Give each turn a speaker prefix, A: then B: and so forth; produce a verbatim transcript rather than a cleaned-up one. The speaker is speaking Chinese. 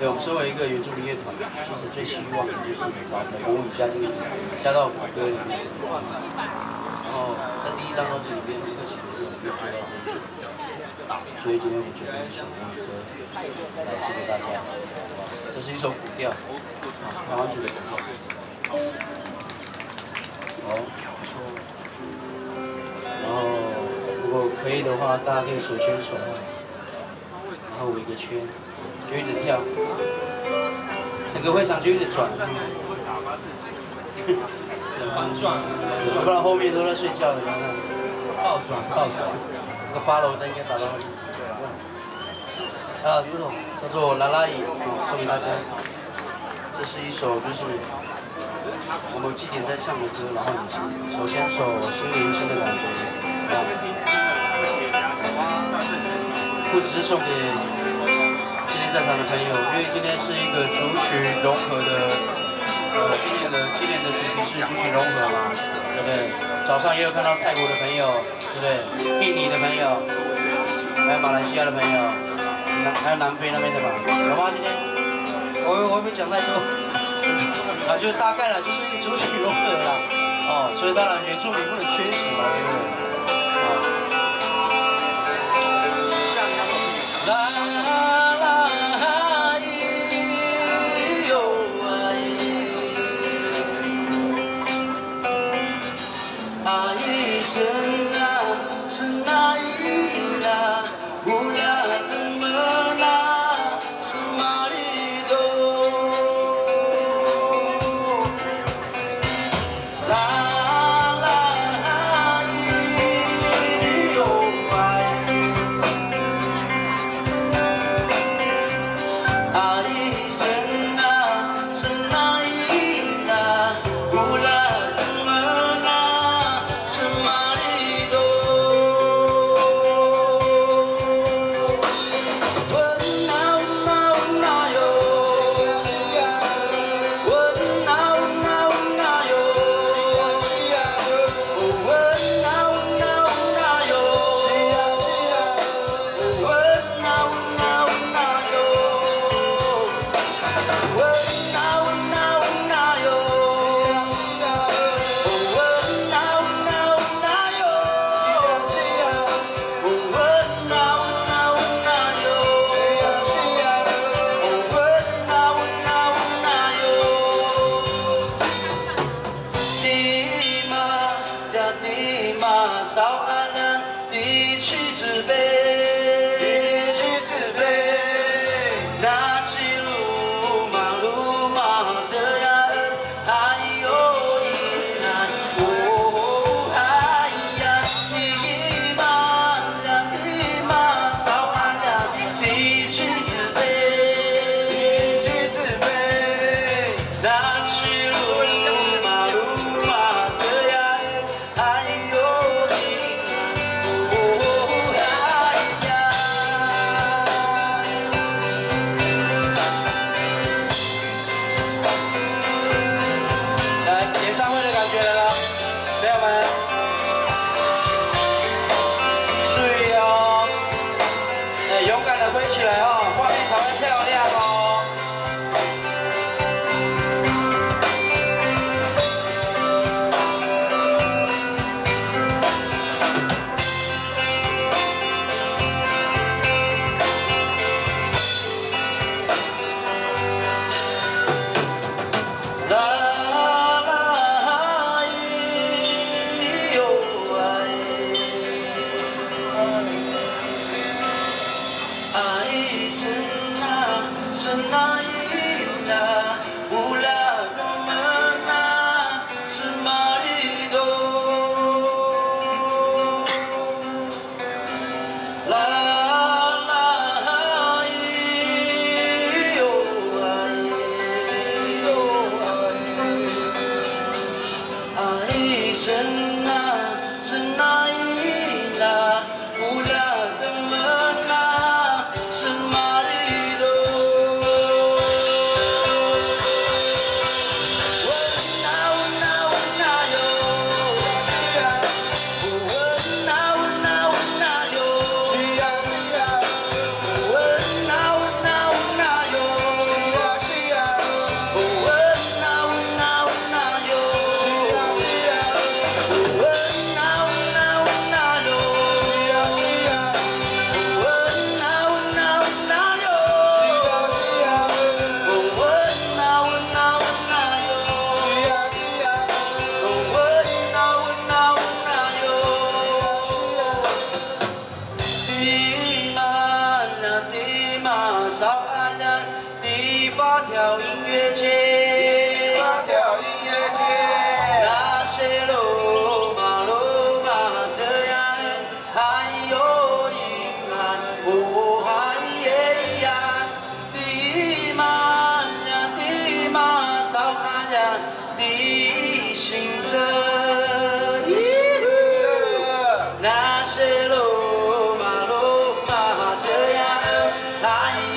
A: 对，我们身为一个原住民乐团，其实最希望的就是把我们的母语加进加到国歌里面。然后在第一张专辑里面，一个其实我们就做到这一点。所以今天我们决定一首母语歌来送给大家。这是一首古调，啊，台湾族的古调。好，不错。然后如果可以的话，大家可以手牵手，然后围个圈，就一直跳，整个会场就一直转。
B: 反转，
A: 不然后面都在睡觉的，看看。
B: 倒转，倒转。
A: 那个八楼灯应该打到你。啊，这首叫做《拉拉伊》，送给大家。这是一首就是我们祭典在唱的歌，然后也是手牵手、心连心的感觉。啊，不只是送给今天在场的朋友，因为今天是一个族群融合的，呃，今年的今年的主题是族群融合嘛，对不对？早上也有看到泰国的朋友，对不对？印尼的朋友，还有马来西亚的朋友，南还有南非那边的嘛，有吗？今天我我会不会讲太多？啊，就是大概啦，就是一个族群融合啦，哦，所以当然原住民不能缺席嘛，对不对？
C: 爱。
A: 那一